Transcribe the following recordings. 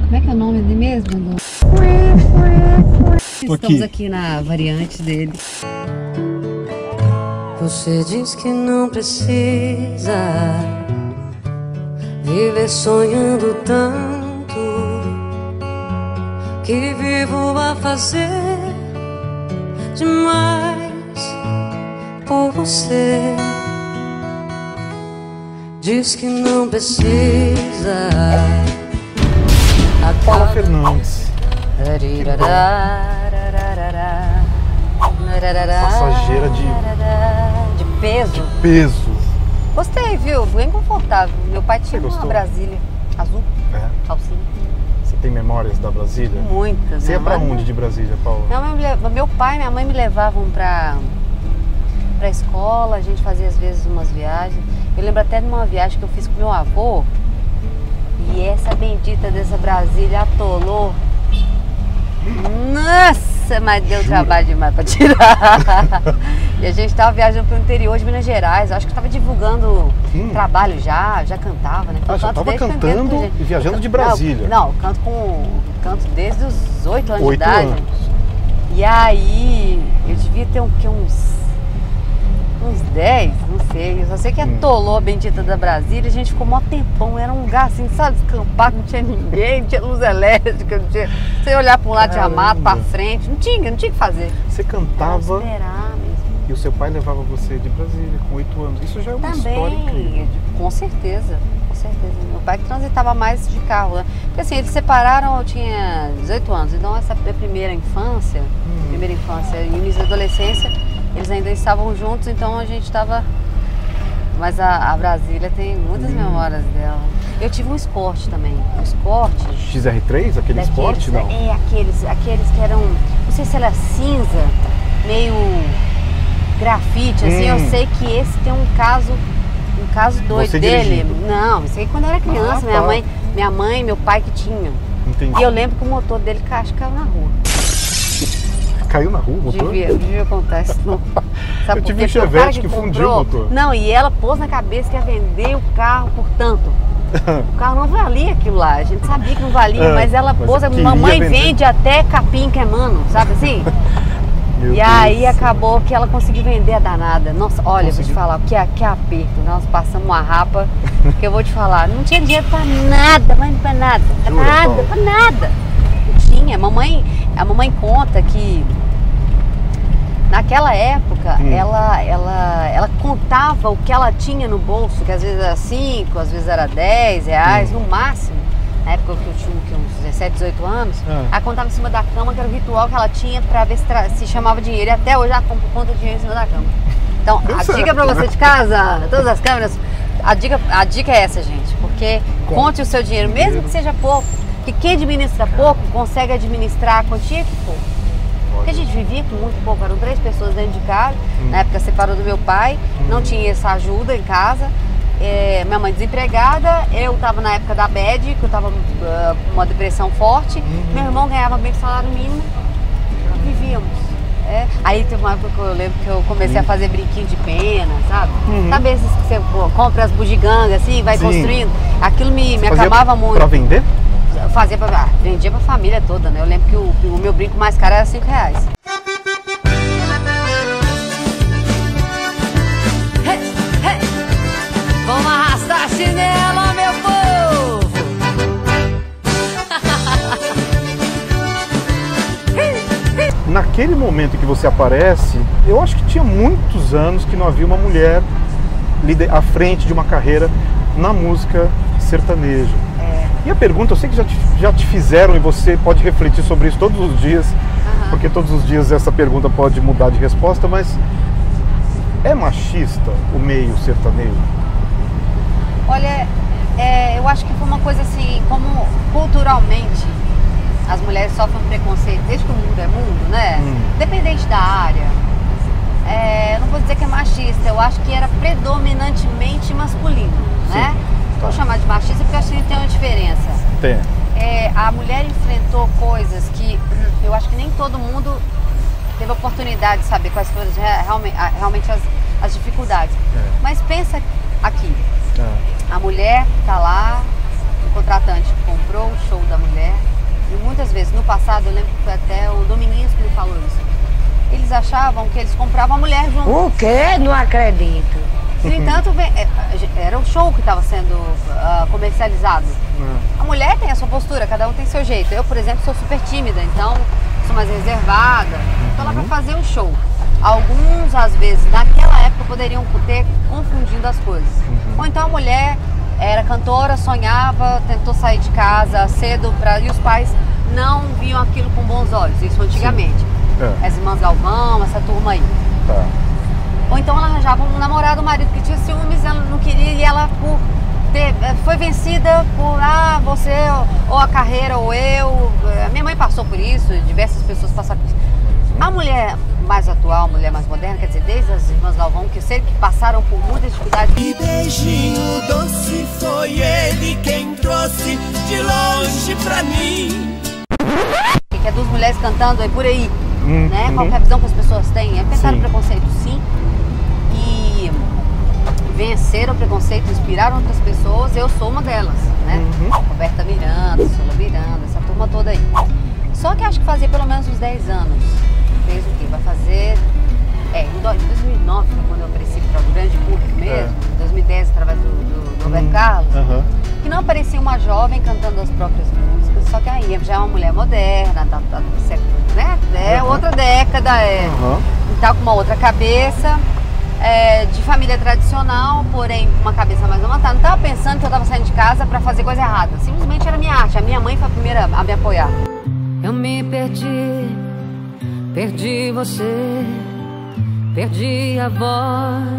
Como é que é o nome dele mesmo? Estamos aqui na variante dele. Você diz que não precisa viver sonhando tanto, que vivo a fazer demais por você. Diz que não precisa. Paula Fernandes. Passageira de peso. Peso. Gostei, viu? Bem confortável. Meu pai tinha uma gostou? Brasília azul, calcinha. Você tem memórias da Brasília? Muitas. Você ia pra onde de Brasília, Paula? Meu pai e minha mãe me levavam pra escola, a gente fazia às vezes umas viagens. Eu lembro até de uma viagem que eu fiz com meu avô. E essa bendita dessa Brasília atolou. Nossa, mas deu trabalho demais pra tirar. E a gente tava viajando pro interior de Minas Gerais. Eu acho que tava divulgando trabalho já cantava, né? Já tava cantando e viajando de Brasília. Não, canto desde os 8 anos de idade. E aí, eu devia ter uns 10, não sei. Eu só sei que atolou a bendita da Brasília. A gente ficou mó tempão. Era um lugar assim, sabe, descampado, não tinha ninguém, não tinha luz elétrica, não tinha. Você olhar para um lado tinha mato, para frente, não tinha o que fazer. Você cantava. Esperar mesmo. E o seu pai levava você de Brasília com 8 anos. Isso já é uma história incrível. Com certeza, com certeza. Meu pai que transitava mais de carro, né? Porque assim, eles se separaram, eu tinha 18 anos. Então essa primeira infância e início da adolescência, eles ainda estavam juntos, então a gente estava... Mas a Brasília tem muitas memórias dela. Eu tive um Escort também. Um Escort... XR3? Aquele Escort, não? Aqueles que eram... Não sei se era cinza, meio grafite, assim. Eu sei que esse tem um caso doido Você dele. dirigindo? Não, isso aí quando eu era criança. Minha mãe e meu pai que tinham. Entendi. E eu lembro que o motor dele caiu na rua. Caiu na rua o motor? Devia contar isso não. Sabe eu tive por quê? um Chevette que fundiu o motor. Não, e ela pôs na cabeça que ia vender o carro por tanto. O carro não valia aquilo lá. A gente sabia que não valia, mas ela pôs. A mamãe vende até capim queimando, sabe assim? E aí acabou que ela conseguiu vender a danada. Nossa, olha, vou te falar, que aperto. Nós passamos uma rapa, que eu vou te falar, não tinha dinheiro pra nada, mas pra nada. Pra nada. Não tinha. A mamãe conta que naquela época ela contava o que ela tinha no bolso, que às vezes era 5, às vezes era 10 reais, no máximo. Na época que eu tinha uns 17, 18 anos, ela contava em cima da cama, que era o ritual que ela tinha pra ver se chamava dinheiro. E até hoje ela conta dinheiro em cima da cama. Então, dica pra você de casa, todas as câmeras, a dica é essa, gente. Porque conte o seu dinheiro, mesmo que seja pouco. Porque quem administra pouco, consegue administrar a quantia que for. Porque a gente vivia com muito pouco, eram 3 pessoas dentro de casa. Na época separou do meu pai, não tinha essa ajuda em casa. Minha mãe desempregada, eu estava na época da bad, que eu estava com uma depressão forte. Meu irmão ganhava bem salário mínimo, vivíamos. Aí teve uma época que eu lembro que eu comecei a fazer brinquinho de pena, sabe? Sabe esses que você compra as bugigangas assim, vai construindo? Aquilo me acabava muito. Pra vender? Vendia pra família toda, né? Eu lembro que o meu brinco mais caro era 5 reais. Vamos arrastar a chinela, meu povo! Naquele momento que você aparece, eu acho que tinha muitos anos que não havia uma mulher à frente de uma carreira na música sertaneja. E a pergunta, eu sei que já te fizeram e você pode refletir sobre isso todos os dias, porque todos os dias essa pergunta pode mudar de resposta, mas é machista o meio sertanejo? Olha, eu acho que foi uma coisa assim, como culturalmente as mulheres sofrem preconceito desde que o mundo é mundo, né? Independente da área. Eu não vou dizer que é machista, eu acho que era predominantemente masculino, né? Vou chamar de machista porque eu acho que tem uma diferença. Tem. A mulher enfrentou coisas que eu acho que nem todo mundo teve a oportunidade de saber quais foram realmente as dificuldades. Mas pensa aqui, a mulher tá lá, o contratante comprou o show da mulher, homens, no passado, eu lembro que foi até o Dominguinhos que me falou isso, eles achavam que eles compravam a mulher junto. O quê? Não acredito. No entanto, era o show que estava sendo comercializado. A mulher tem a sua postura, cada um tem seu jeito. Eu, por exemplo, sou super tímida, então sou mais reservada. Estou lá para fazer o show. Alguns, às vezes, naquela época, poderiam ter confundindo as coisas. Ou então a mulher era cantora, sonhava, tentou sair de casa cedo, e os pais não viam aquilo com bons olhos, isso antigamente. As irmãs Galvão, essa turma aí. Tá. Ou então ela arranjava um namorado, um marido que tinha ciúmes, ela não queria, e ela foi vencida por, você, ou a carreira, ou eu. A minha mãe passou por isso, diversas pessoas passaram por isso. A mulher mais atual, a mulher mais moderna, quer dizer, desde as irmãs Galvão, que eu sei que passaram por muitas dificuldades. E beijinho doce foi ele quem trouxe de longe pra mim. Que é duas mulheres cantando aí por aí, né? Qual que é a visão que as pessoas têm? É pensar no preconceito, sim. E vencer o preconceito, inspirar outras pessoas, eu sou uma delas, né? Roberta Miranda, Sula Miranda, essa turma toda aí. Só que acho que fazia pelo menos uns 10 anos. Fez o quê? Vai fazer... em 2009, quando eu apareci para o grande público mesmo, em 2010, através do Roberto Carlos, que não aparecia uma jovem cantando as próprias músicas, só que aí já é uma mulher moderna, né? É outra década, e tá com uma outra cabeça, de família tradicional, porém com uma cabeça mais levantada. Não estava pensando que eu estava saindo de casa para fazer coisa errada, simplesmente era minha arte. A minha mãe foi a primeira a me apoiar. Eu me perdi você, perdi a voz.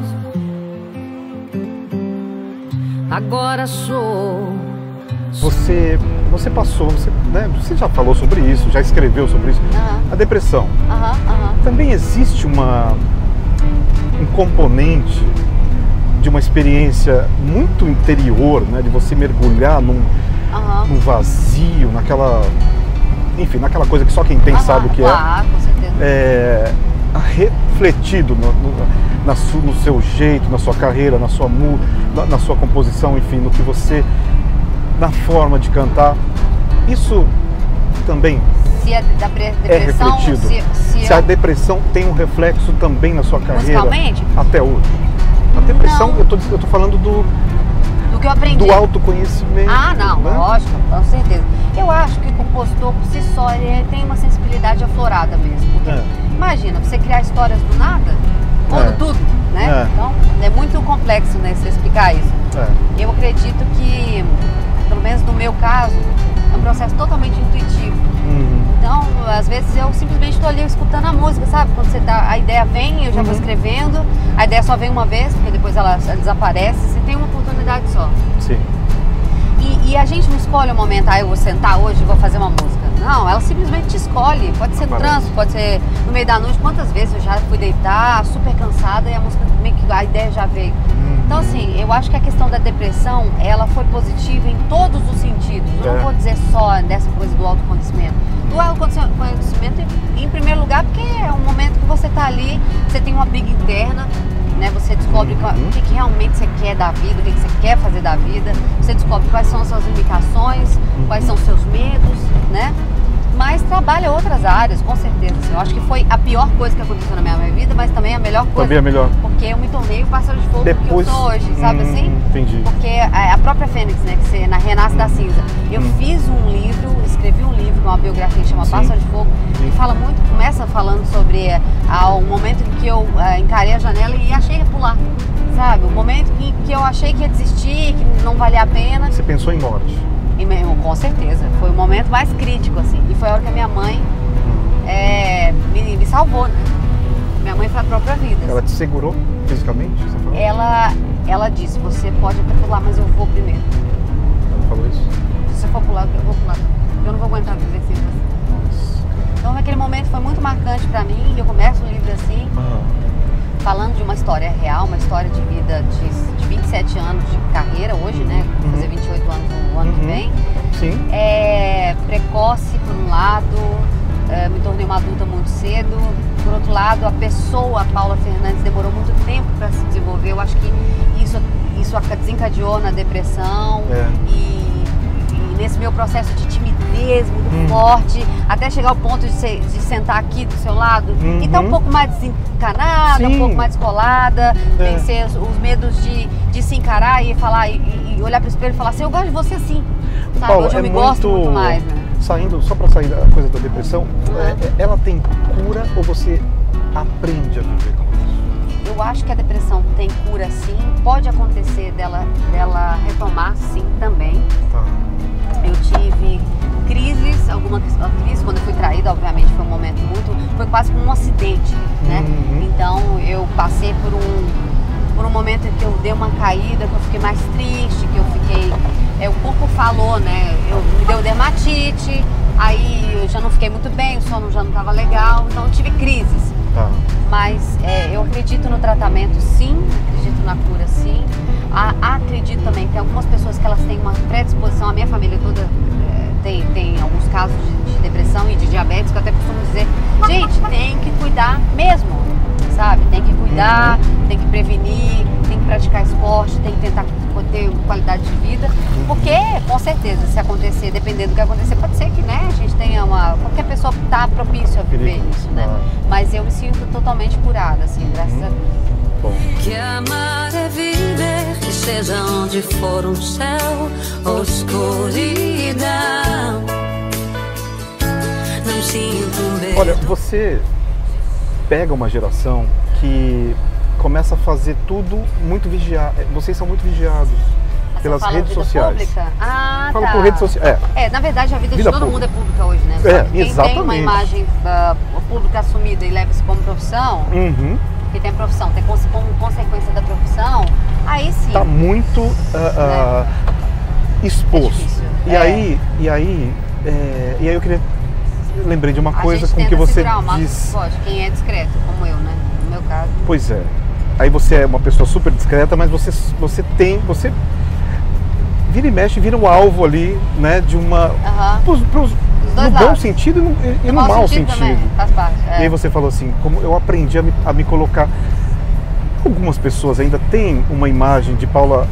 Agora sou. Você passou, você já falou sobre isso, já escreveu sobre isso. A depressão. Também existe um componente de uma experiência muito interior, né, de você mergulhar num vazio, naquela coisa que só quem tem sabe o que com certeza. Refletido no seu jeito, na sua carreira, na sua composição, enfim, no que você, na forma de cantar. Isso também é refletido. Se a depressão tem um reflexo também na sua carreira até hoje. A depressão, eu tô falando do que eu aprendi. Do autoconhecimento. Não, né? Lógico, com certeza. Eu acho que o compositor, por si só, ele tem uma sensibilidade aflorada mesmo. Porque, imagina, você criar histórias do nada, pondo tudo, né? Então, é muito complexo, né, você explicar isso. Eu acredito que, pelo menos no meu caso, é um processo totalmente intuitivo. Então, às vezes eu simplesmente estou ali escutando a música, sabe? Quando a ideia vem, eu já vou escrevendo, a ideia só vem uma vez, porque depois ela desaparece, você tem uma oportunidade só. Sim. E a gente não escolhe o momento, eu vou sentar hoje e vou fazer uma música. Não, ela simplesmente te escolhe. Pode ser no trânsito, pode ser no meio da noite. Quantas vezes eu já fui deitar super cansada e a música, meio que a ideia já veio. Então, assim, eu acho que a questão da depressão, ela foi positiva em todos os sentidos. Eu não vou dizer só dessa coisa do autoconhecimento. Do autoconhecimento, em primeiro lugar, porque é um momento que você está ali, você tem uma briga interna, né? Você descobre o que realmente você quer da vida, o que você quer fazer da vida. Você descobre quais são as suas limitações, quais são os seus medos, né? Mas trabalha outras áreas, com certeza. Assim. Eu acho que foi a pior coisa que aconteceu na minha vida, mas também a melhor coisa. Também a melhor. Porque eu me tornei o pássaro de fogo que eu sou hoje, sabe assim? Entendi. Porque a própria Fênix, né, que você, na Renasce da Cinza, eu fiz um livro, escrevi um livro com uma biografia que chama Pássaro de Fogo, e fala muito, começa falando sobre o momento em que eu encarei a janela e achei que ia pular, sabe? O momento em que eu achei que ia desistir, que não valia a pena. Você pensou em morte? Com certeza, foi o momento mais crítico, assim, e foi a hora que a minha mãe me salvou, né? Minha mãe foi a própria vida. Ela te segurou fisicamente? Você falou? Ela disse, você pode até pular, mas eu vou primeiro. Ela falou isso? Se você for pular, eu vou pular. Eu não vou aguentar viver sem você. Então naquele momento foi muito marcante pra mim, e eu começo o livro assim, falando de uma história real, uma história de vida de 27 anos de carreira hoje, né? Vou fazer 28 anos no ano que vem. Sim. Precoce, por um lado, me tornei uma adulta muito cedo. Por outro lado, a pessoa, a Paula Fernandes, demorou muito tempo para se desenvolver. Eu acho que isso desencadeou na depressão e nesse meu processo de timidez muito forte, até chegar ao ponto de sentar aqui do seu lado e estar um pouco mais desencanada, um pouco mais descolada, vencer os medos de se encarar e falar e olhar para o espelho e falar assim, eu gosto de você sim. Sabe? Paulo, hoje eu me gosto muito mais, né? Só para sair da coisa da depressão, ela tem cura ou você aprende a viver com isso? Eu acho que a depressão tem cura sim, pode acontecer dela retomar sim também. Tá. Eu tive crises, alguma crise quando eu fui traída, obviamente foi um momento foi quase como um acidente, né? Então eu passei por um momento em que eu dei uma caída, que eu fiquei mais triste, que eu fiquei, o corpo falou, né? Me deu dermatite, aí eu já não fiquei muito bem, o sono já não estava legal, então eu tive crises. Tá. Mas eu acredito no tratamento sim, acredito na cura sim. Acredito também que tem algumas pessoas que elas têm uma predisposição, a minha família toda tem alguns casos de depressão e de diabetes, que eu até costumo dizer, gente, tem que cuidar mesmo, sabe? Tem que cuidar, tem que prevenir, tem que praticar esporte, tem que tentar ter qualidade de vida, porque com certeza se acontecer, dependendo do que acontecer, pode ser que, né, a gente tenha qualquer pessoa está propício a viver isso, né? Mas eu me sinto totalmente curada, assim, graças a Deus. Bom. Que amar é viver, que seja onde for um céu ou escuridão. Não sinto medo. Olha, você pega uma geração que começa a fazer tudo muito vigiado. Vocês são muito vigiados pelas redes sociais. Pública? Ah, Fala tá. por redes sociais. Na verdade a vida de todo mundo é pública hoje, né? Quem exatamente. tem uma imagem pública assumida e leva isso como profissão, que tem profissão, tem como consequência da profissão, aí sim. Tá muito exposto. difícil. E aí eu queria... Lembrei de uma coisa com que você disse. Pode, quem é discreto, como eu, né? No meu caso. Pois é. Aí você é uma pessoa super discreta, mas você vira e mexe, vira um alvo ali, né? De uma... no bom sentido e no mau sentido. Também, faz parte. E aí você falou assim, como eu aprendi a me colocar... Algumas pessoas ainda têm uma imagem de Paula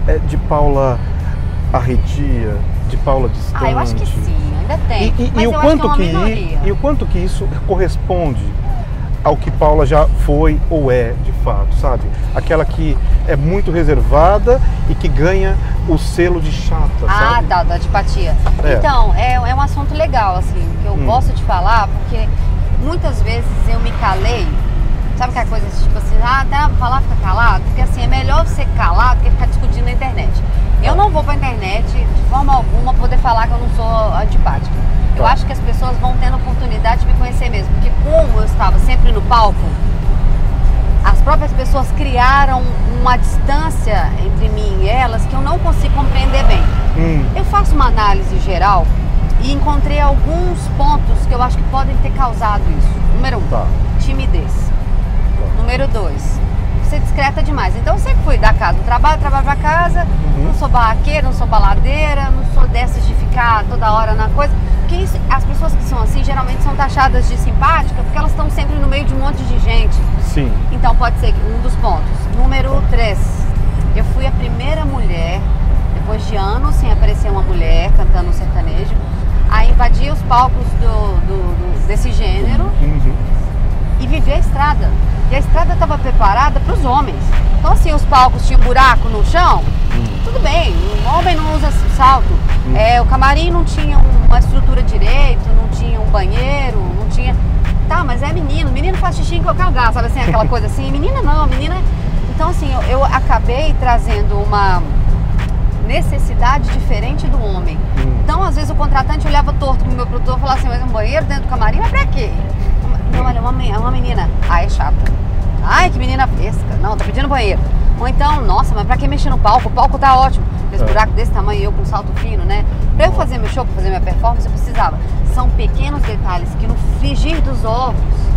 arredia, de Paula distante. Eu acho que sim, ainda tem. Mas e o quanto que isso corresponde ao que Paula já foi ou é de fato, sabe? Aquela que é muito reservada e que ganha o selo de chata, sabe? Da antipatia. Então, é um assunto legal, assim, que eu gosto de falar, porque muitas vezes eu me calei. Sabe aquela coisa tipo assim, até falar fica calado? Porque assim, é melhor você calar do que ficar discutindo na internet. Eu não vou pra internet, de forma alguma, poder falar que eu não sou antipática. Eu acho que as pessoas vão tendo oportunidade de me conhecer mesmo. Porque como eu estava sempre no palco, as próprias pessoas criaram uma distância entre mim e elas que eu não consigo compreender bem. Eu faço uma análise geral e encontrei alguns pontos que eu acho que podem ter causado isso. Número 1, timidez. Número 2, ser discreta demais. Então eu sempre fui da casa do trabalho pra casa, não sou barraqueira, não sou baladeira, não sou dessas de ficar toda hora na coisa. Porque as pessoas que são assim geralmente são taxadas de simpática porque elas estão sempre no meio de um monte de gente. Sim. Então pode ser um dos pontos. Número 3, eu fui a primeira mulher, depois de anos sem aparecer uma mulher cantando um sertanejo, a invadir os palcos desse gênero. E viver a estrada. E a estrada estava preparada para os homens. Então assim, os palcos tinham buraco no chão, tudo bem, o homem não usa salto. O camarim não tinha uma estrutura direito, não tinha um banheiro, não tinha... Tá, mas é menino faz xixi em qualquer lugar, sabe assim, aquela coisa assim, menina não, menina... Então assim, eu acabei trazendo uma necessidade diferente do homem. Então às vezes o contratante olhava torto pro meu produtor e falava assim, mas um banheiro dentro do camarim, mas pra quê? Não, olha, é uma menina. É chata. Ai, que menina fresca. Não, tá pedindo banheiro. Ou então, nossa, mas pra que mexer no palco? O palco tá ótimo. Esse buraco desse tamanho, eu com salto fino, né? Pra eu fazer meu show, pra fazer minha performance, eu precisava. São pequenos detalhes que no frigir dos ovos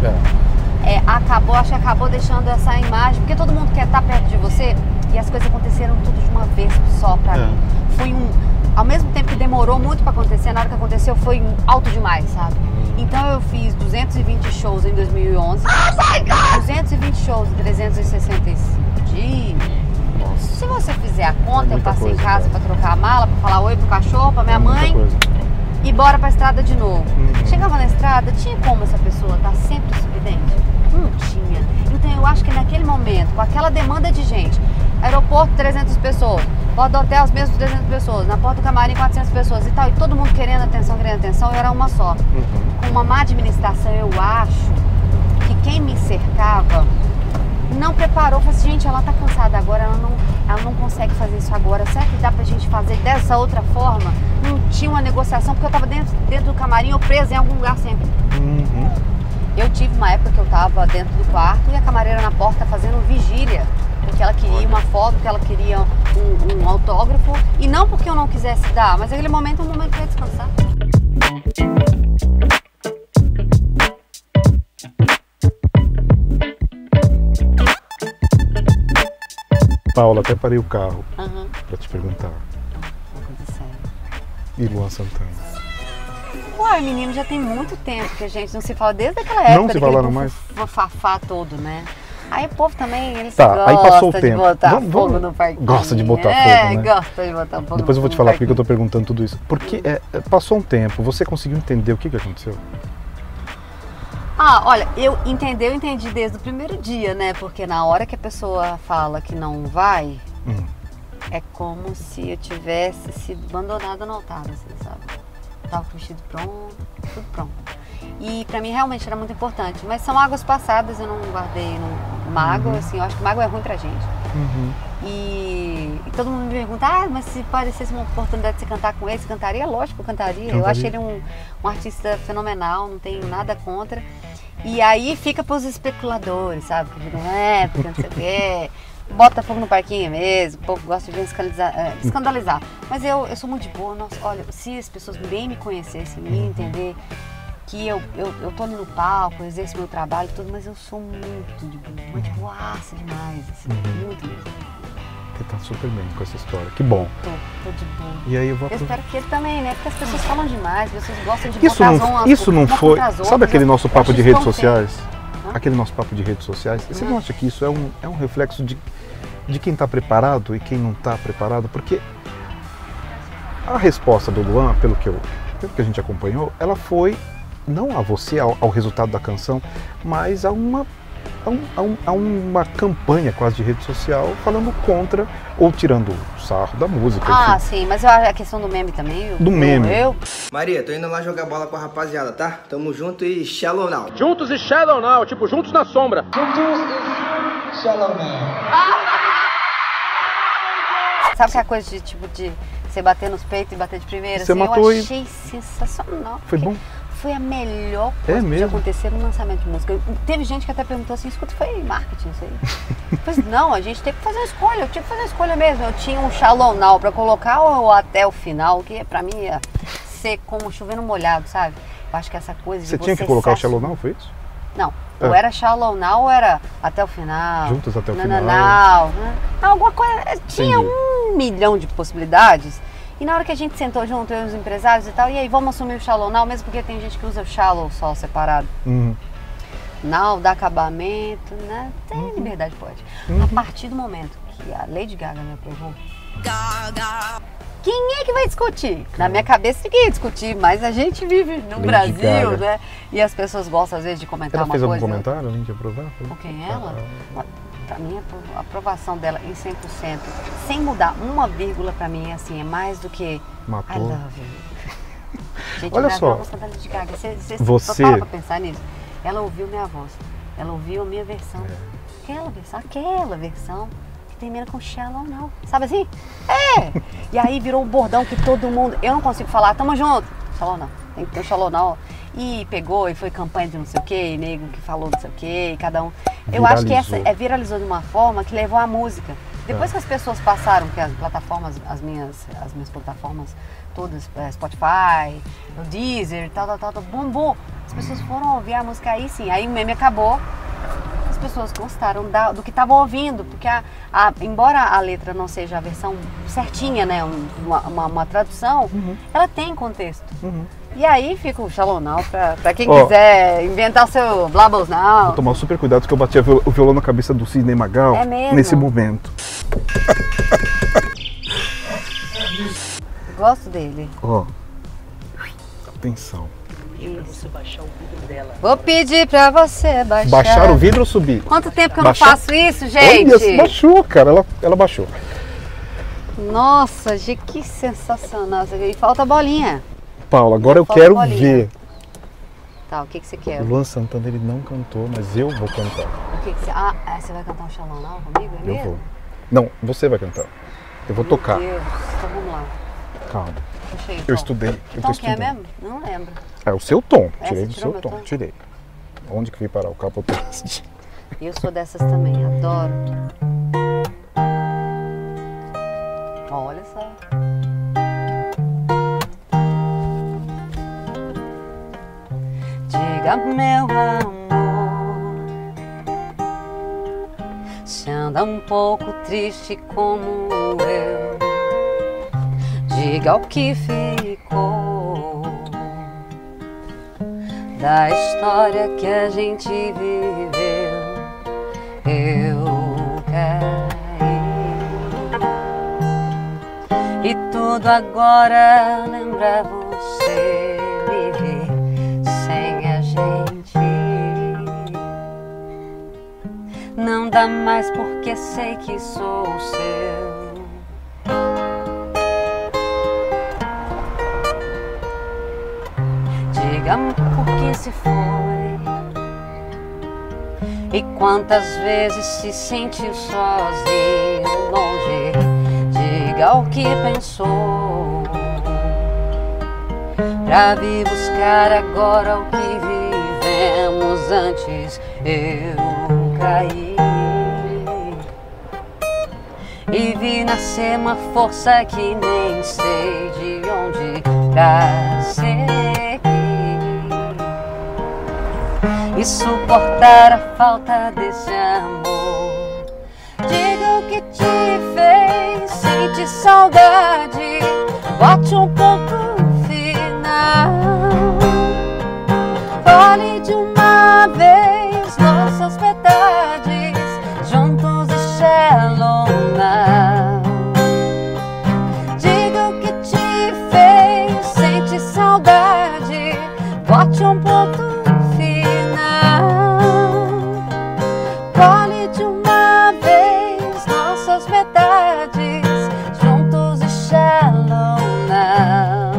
acho que acabou deixando essa imagem, porque todo mundo quer estar perto de você e as coisas aconteceram tudo de uma vez só pra mim. Foi ao mesmo tempo que demorou muito pra acontecer, na hora que aconteceu foi alto demais, sabe? Então eu fiz 220 shows em 2011, 220 shows em 365 dias. Nossa. Se você fizer a conta, eu muita passei coisa, em casa cara. pra trocar a mala, pra falar oi pro cachorro, pra minha Muita mãe coisa. e bora pra estrada de novo. Uhum. Chegava na estrada, tinha como essa pessoa estar sempre sorridente? Não tinha. Então eu acho que naquele momento, com aquela demanda de gente, aeroporto 300 pessoas, porta do hotel as mesmas 300 pessoas, na porta do camarim 400 pessoas e tal, e todo mundo querendo atenção, eu era uma só. Uhum. Com uma má administração, eu acho que quem me cercava não preparou, falou assim, gente, ela tá cansada agora, ela não consegue fazer isso agora, será que dá pra gente fazer dessa outra forma? Não tinha uma negociação, porque eu tava dentro do camarim, eu presa em algum lugar sempre. Uhum. Eu tive uma época que eu tava dentro do quarto e a camareira na porta fazendo vigília, porque ela queria uma foto, porque ela queria um autógrafo, e não porque eu não quisesse dar, mas aquele momento é um momento que eu ia descansar. Paula, até parei o carro Uhum. pra te perguntar. Uma coisa séria. E Luan Santana? Uai, menino, já tem muito tempo que a gente não se fala, desde aquela época. Não se falaram mais? Fafá todo, né? Aí o povo também, eles Tá, aí gostam passou o de tempo. botar fogo no parquinho. Gosta de botar fogo, né? Gosta de botar fogo. Depois eu vou te no falar porque parquinho. eu tô perguntando tudo isso. Porque passou um tempo, você conseguiu entender o que aconteceu? Ah, olha, eu entendi desde o primeiro dia, né? Porque na hora que a pessoa fala que não vai, é como se eu tivesse sido abandonada no altar, assim, sabe? Tava com o vestido pronto, tudo pronto. E pra mim realmente era muito importante. Mas são águas passadas, eu não guardei mágoa, assim, eu acho que mágoa é ruim pra gente. Uhum. E todo mundo me pergunta, mas se parecesse uma oportunidade de você cantar com ele, você cantaria? Lógico que eu cantaria. Eu acho ele um artista fenomenal, não tenho nada contra. E aí fica pros especuladores, sabe? Que ficam, porque não sei o quê. Bota fogo no parquinho mesmo, o povo gosta de escandalizar. Mas eu sou muito de boa. Nossa, olha, se as pessoas bem me conhecessem, me entender que eu tô ali no palco, eu exerço meu trabalho e tudo, mas eu sou muito de boa, muito boaça demais, assim, muito mesmo. Você tá super bem com essa história, que bom. Tô de boa. E aí eu vou espero que ele também, né? Porque as pessoas falam demais, as pessoas gostam de Isso não foi. Sabe aquele nosso papo de redes sociais? Hã? Aquele nosso papo de redes sociais? Você não acha que isso é um reflexo de quem está preparado e quem não está preparado? Porque a resposta do Luan, pelo que a gente acompanhou, ela foi não a você, ao resultado da canção, mas a uma campanha quase de rede social falando contra ou tirando o sarro da música. Ah, enfim. sim, mas a questão do meme também. Do meme. Maria, tô indo lá jogar bola com a rapaziada, tá? Tamo junto e shallow now. Juntos e shallow now, tipo juntos na sombra. Shallow now. Sabe que é a coisa de tipo de você bater nos peitos e bater de primeira? Você assim, matou eu achei sensacional. Foi bom? Foi a melhor coisa que mesmo? podia acontecer no lançamento de música. Teve gente que até perguntou assim, escuta, foi marketing isso aí? Pois não, a gente teve que fazer uma escolha, eu tive que fazer uma escolha mesmo. Eu tinha um shallow now pra colocar ou até o final, que pra mim ia ser como chover no molhado, sabe? Eu acho que essa coisa de Você tinha que colocar o shallow now, foi isso? Não, ou era shallow now ou era até o final. Juntos até o final. Não, alguma coisa, tinha Entendi. 1 milhão de possibilidades. E na hora que a gente sentou junto, eu e os empresários e tal, e aí, vamos assumir o shallow now, mesmo porque tem gente que usa o shallow só separado. Now, dá acabamento, né? Tem liberdade, pode. A partir do momento que a Lady Gaga me aprovou, quem é que vai discutir? Na minha cabeça ninguém ia discutir, mas a gente vive no Lady Brasil, Gaga. né? E as pessoas gostam às vezes de comentar Ela uma fez coisa. algum comentário além de aprovar? Com quem ela? Pra mim, a aprovação dela em 100%, sem mudar uma vírgula, pra mim, assim, é mais do que Matou. I love you. Gente, Olha eu só. a música da Lady Gaga. Você- Para pra pensar nisso. Ela ouviu minha voz, ela ouviu a minha versão. Aquela versão que termina com shallow now. Sabe assim? E aí virou um bordão que todo mundo... Eu não consigo falar, tamo junto. Shallow now. Tem que ter o shallow now. E pegou e foi campanha de não sei o que, nego que falou não sei o que, cada um. Eu acho que essa viralizou de uma forma que levou a música. Depois que as pessoas passaram, que as plataformas, as minhas plataformas todas, Spotify, o Deezer, tal, bombou. As pessoas foram ouvir a música aí sim, aí o meme acabou. As pessoas gostaram do que estavam ouvindo, porque embora a letra não seja a versão certinha, né, uma tradução, ela tem contexto. E aí fica o Shallow Now pra quem quiser inventar o seu Blabos Now. Vou tomar super cuidado porque eu bati o violão na cabeça do Sidney Magal nesse momento. Gosto dele. Ó, atenção. Vou pedir pra você baixar. Baixar o vidro ou subir? Quanto tempo que eu não faço isso, gente? Olha, baixou, cara. Ela baixou. Nossa, gente, que sensacional. E falta a bolinha. Paula, agora eu quero ver. Tá, o que você quer? O Luan Santana, ele não cantou, mas eu vou cantar. O que você... Ah, você vai cantar um Shallow Now comigo? É mesmo? Eu vou. Não, você vai cantar. Eu vou tocar. Meu Deus, então vamos lá. Calma. Puxa aí, eu estudei. Que tom que é mesmo? Não lembro. É o seu tom. Tirei do seu tom. Tirei. Onde que veio parar o capoteste? Eu sou dessas também, adoro. Olha só. Diga, meu amor, se anda um pouco triste como eu. Diga o que ficou da história que a gente viveu. Eu caí e tudo agora lembra você me ver sem a gente. Não dá mais porque sei que sou seu. Diga por que se foi e quantas vezes se sentiu sozinho, longe. Diga o que pensou pra vir buscar agora o que vivemos antes. Eu caí e vi nascer uma força que nem sei de onde pra seguir e suportar a falta desse amor. Diga o que te fez sentir saudade, bote um ponto final. Fale de uma vez nossas metades, juntos e Shallow Now. Diga o que te fez sentir saudade, bote um ponto final. Fale de uma vez nossas metades, juntos e Shallow Now.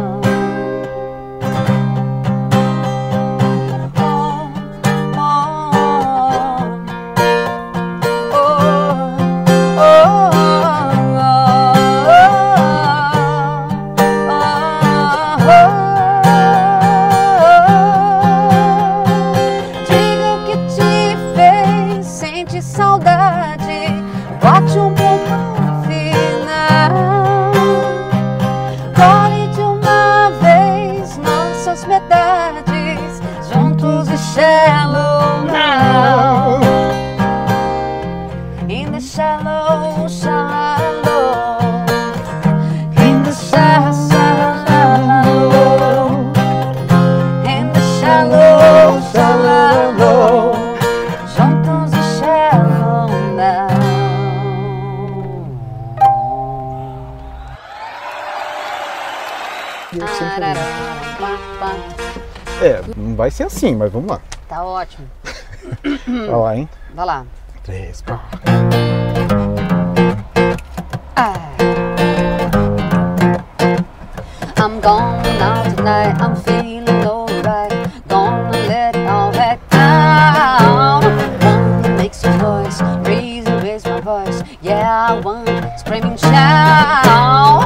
Saudade, bote um ponto final. Colhe de uma vez nossas metades, juntos e Shallow Now. In the shallow, shallow, in the shallow, in the shallow, shallow. Não vai ser assim, mas vamos lá. Tá ótimo. Vai lá, hein? Vai lá. 3, 4. I'm going out tonight, I'm feeling alright. Gonna let all that down. One that makes your voice raise my voice. Yeah, one screaming shout.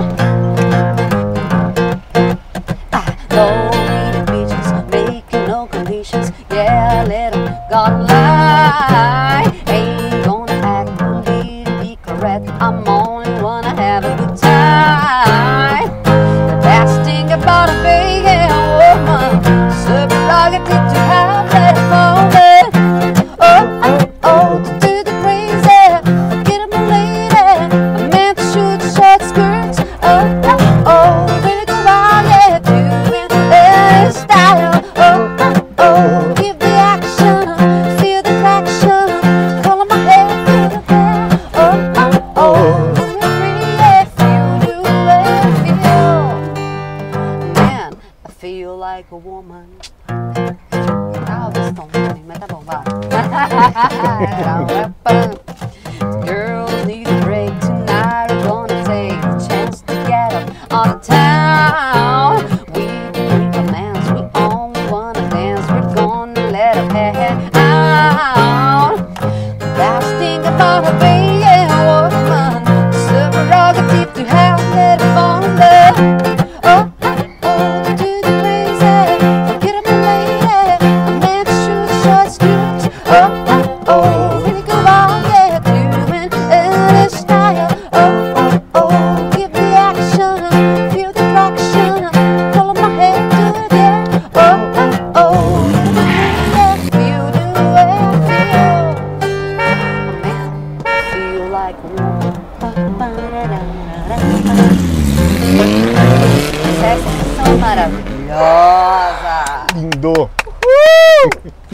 Lonely beaches, making no conditions. Yeah, let them God lie. Ain't gonna act, believe to be correct. I'm only wanna have a good time. The best thing about a big woman, it's her prerogative to have that moment. Oh, to do the crazy, get up and lady. A man to shoot short skirts. Oh, baby, go out, yeah, do it. Ah, o Stone também, mas tá bom, vai. Girls need a break tonight. We're gonna take a chance to get up on the town. We need romance, we only wanna dance. We're gonna let our hair out. The best thing about a being a woman, it's a prerogative to have that fun. Oh, to the crazy, forget about lady. A man should short skirts. Oh, really go out there to man and his style. Oh, give the action, feel the traction, pull my head to the end. Oh, feel the way I feel. Man, feel like a woman. Essa é maravilhosa. Lindo!